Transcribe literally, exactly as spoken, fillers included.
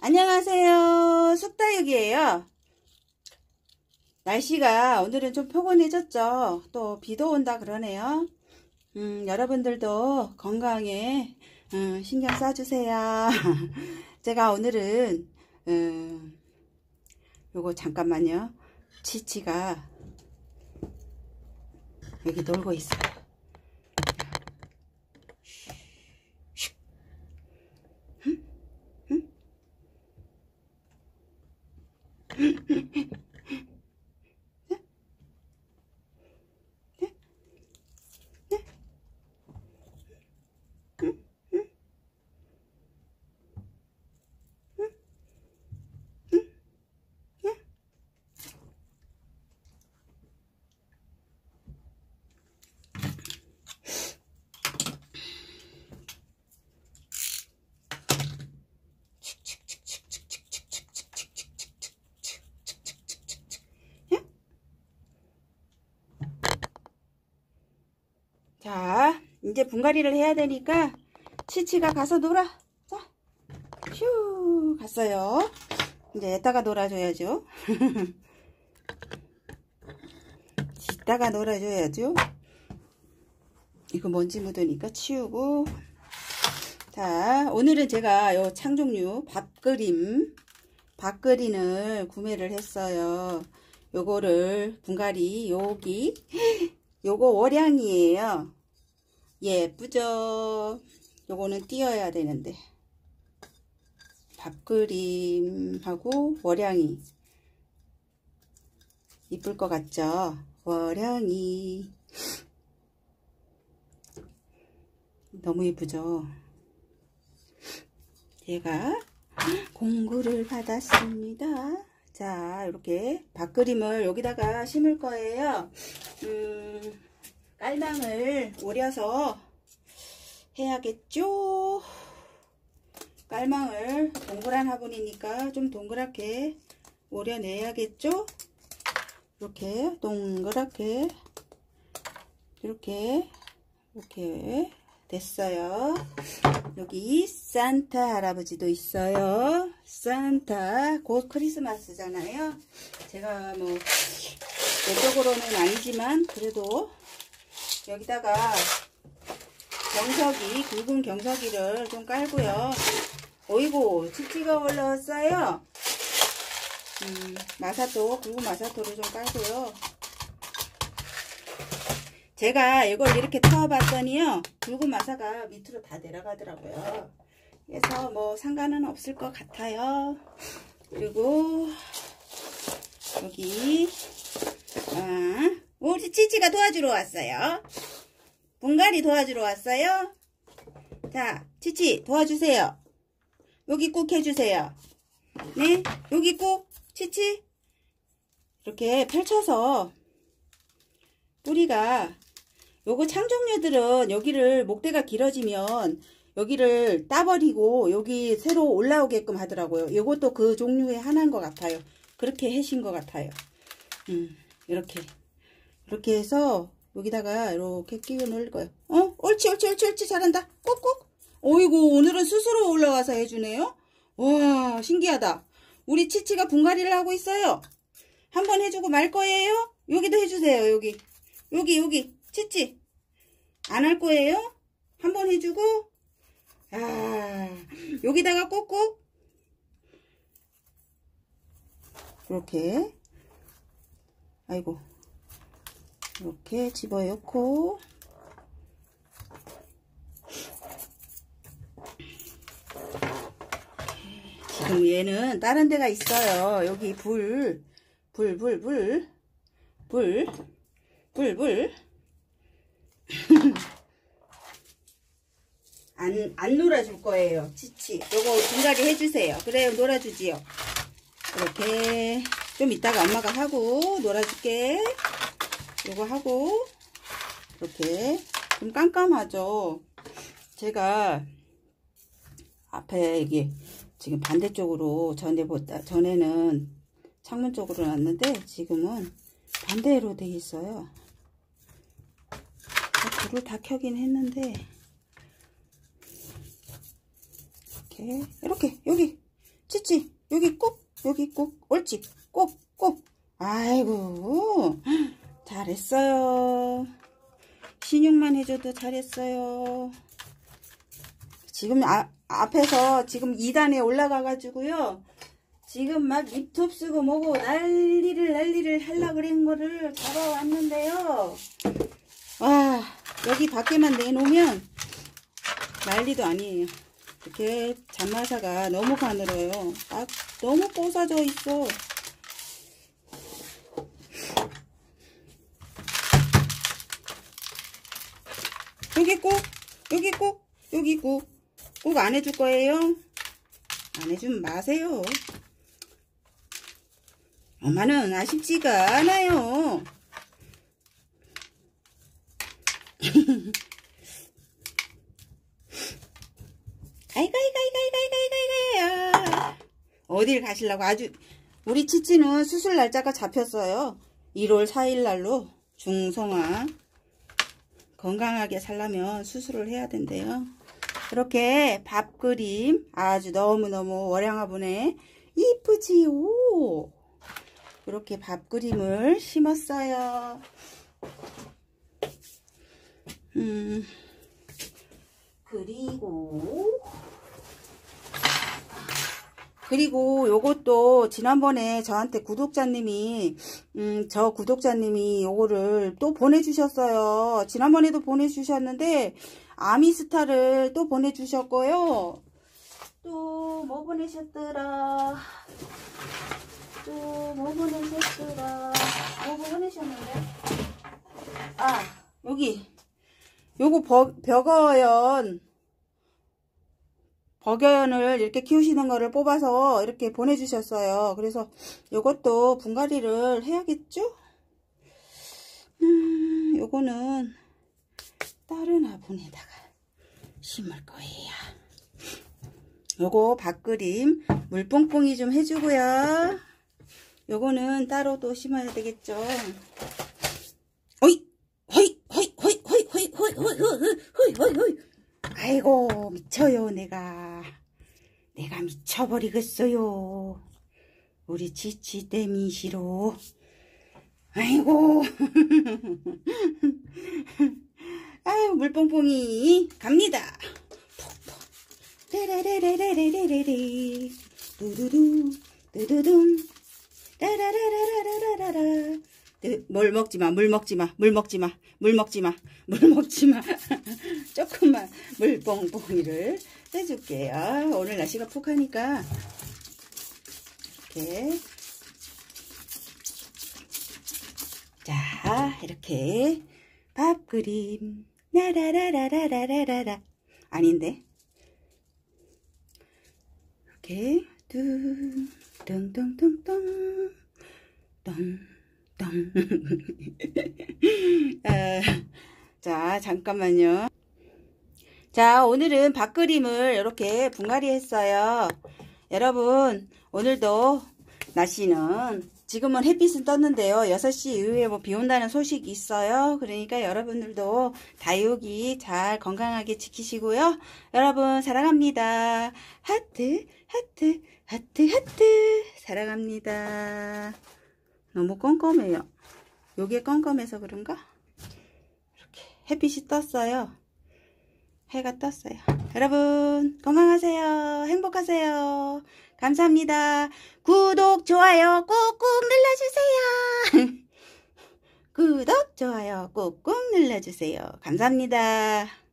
안녕하세요. 숙다육이에요. 날씨가 오늘은 좀 포근해졌죠. 또 비도 온다 그러네요. 음, 여러분들도 건강에 음, 신경 써주세요. 제가 오늘은 음, 요거 잠깐만요. 치치가 여기 놀고 있어요. 자, 이제 분갈이를 해야 되니까 치치가 가서 놀아. 자, 휴, 갔어요. 이제 이따가 놀아줘야죠. 이따가 놀아줘야죠. 이거 먼지 묻으니까 치우고. 자, 오늘은 제가 요 창종류 밥그림, 밥그림을 구매를 했어요. 요거를 분갈이, 여기, 요거 월향이에요. 예쁘죠? 요거는 띄어야 되는데. 밥그림하고 월향이. 이쁠 것 같죠? 월향이. 너무 이쁘죠? 얘가 공구를 받았습니다. 자, 이렇게 밥그림을 여기다가 심을 거예요. 음, 깔망을 오려서 해야겠죠? 깔망을 동그란 화분이니까 좀 동그랗게 오려내야겠죠? 이렇게 동그랗게 이렇게 이렇게 됐어요. 여기 산타 할아버지도 있어요. 산타 곧 크리스마스잖아요. 제가 뭐 내적으로는 아니지만 그래도 여기다가 경석이, 굵은 경석이를 좀 깔고요. 어이구, 치치가 올라왔어요. 음, 마사토, 굵은 마사토를 좀 깔고요. 제가 이걸 이렇게 터봤더니요, 굵은 마사가 밑으로 다 내려가더라고요. 그래서 뭐 상관은 없을 것 같아요. 그리고 여기 아, 우리 치치가 도와주러 왔어요. 분갈이 도와주러 왔어요. 자, 치치 도와주세요. 여기 꾹 해주세요. 네, 여기 꾹. 치치 이렇게 펼쳐서 뿌리가, 요거 창종류들은 여기를 목대가 길어지면 여기를 따버리고 여기 새로 올라오게끔 하더라고요. 요것도 그 종류의 하나인 것 같아요. 그렇게 하신 것 같아요. 음, 이렇게 이렇게 해서 여기다가 이렇게 끼워 넣을 거예요. 어? 옳지 옳지 옳지 옳지, 잘한다. 꼭꼭. 어이구, 오늘은 스스로 올라와서 해주네요. 와, 신기하다. 우리 치치가 분갈이를 하고 있어요. 한번 해주고 말 거예요. 여기도 해주세요. 여기 여기 여기 치치 안 할 거예요. 한번 해주고, 아, 여기다가 꼭꼭 이렇게, 아이고, 이렇게 집어넣고, 지금 얘는 다른 데가 있어요. 여기 불, 불, 불, 불, 불, 불, 불. 안, 안 놀아줄 거예요. 치치. 요거 분갈이 해주세요. 그래요, 놀아주지요. 이렇게 좀 이따가 엄마가 하고 놀아줄게. 요거 하고 이렇게 좀 깜깜하죠. 제가 앞에 이게 지금 반대쪽으로 전에보다 전에는 창문 쪽으로 놨는데 지금은 반대로 돼 있어요. 불을 다 켜긴 했는데 이렇게 이렇게 여기 치치 여기 꼭 여기 꼭 옳지 꼭 꼭. 아이고 잘했어요. 신용만 해줘도 잘했어요. 지금 아, 앞에서 지금 이 단에 올라가 가지고요 지금 막 입톱 쓰고 뭐고 난리를 난리를 하려고 그런 거를 잡아왔는데요. 와 여기 밖에만 내놓으면 난리도 아니에요. 이렇게 잔마사가 너무 가늘어요. 아, 너무 뽀사져 있어. 여기 꼭 여기 꼭 여기 꼭 꼭 안 해줄 거예요. 안 해주면 마세요. 엄마는 아쉽지가 않아요. 가이가이가이가이가이가이가이가이. 어딜 가시려고. 아주 우리 치치는 수술 날짜가 잡혔어요. 일월 사일 날로 중성화. 건강하게 살려면 수술을 해야 된대요. 이렇게 밥그림 아주 너무너무 월양화분에 이쁘지요. 이렇게 밥그림을 심었어요. 음 그리고 그리고 요것도 지난번에 저한테 구독자님이 음, 저 구독자님이 요거를 또 보내주셨어요. 지난번에도 보내주셨는데 아미스타를 또 보내주셨고요. 또 뭐 보내셨더라. 또 뭐 보내셨더라. 뭐 보내셨는데. 아 여기 요거 버, 벽어연 버견을 이렇게 키우시는 거를 뽑아서 이렇게 보내주셨어요. 그래서 요것도 분갈이를 해야겠죠? 음, 요거는 다른 화분에다가 심을 거예요. 요거 밥그림 물뽕뽕이 좀 해주고요. 요거는 따로 또 심어야 되겠죠? 어이! 허이! 허이! 허이! 허이! 허이! 허이! 허이! 허이! 허이! 허이! 아이고 미쳐요. 내가 내가 미쳐버리겠어요. 우리 치치 때미시로. 아이고 아유 물뽕뽕이 갑니다. 톡톡 레레레레레레레레 두두두 두두둥 라라라라라라라라. 물 먹지마 물 먹지마 물 먹지마 물 먹지마 물 먹지마. 조금만 물뽕뽕이를 해줄게요. 오늘 날씨가 푹 하니까 이렇게 자 이렇게 밥그림 라라라라라라라라 아닌데 이렇게 뚱뚱뚱뚱 뚱 아, 자 잠깐만요. 자 오늘은 밥그림을 이렇게 분갈이 했어요. 여러분 오늘도 날씨는 지금은 햇빛은 떴는데요. 여섯 시 이후에 뭐 비 온다는 소식이 있어요. 그러니까 여러분들도 다육이 잘 건강하게 지키시고요. 여러분 사랑합니다. 하트 하트 하트 하트 사랑합니다. 너무 껌껌해요. 요게 껌껌해서 그런가? 이렇게 햇빛이 떴어요. 해가 떴어요. 여러분 건강하세요. 행복하세요. 감사합니다. 구독, 좋아요 꾹꾹 눌러주세요. 구독, 좋아요 꾹꾹 눌러주세요. 감사합니다.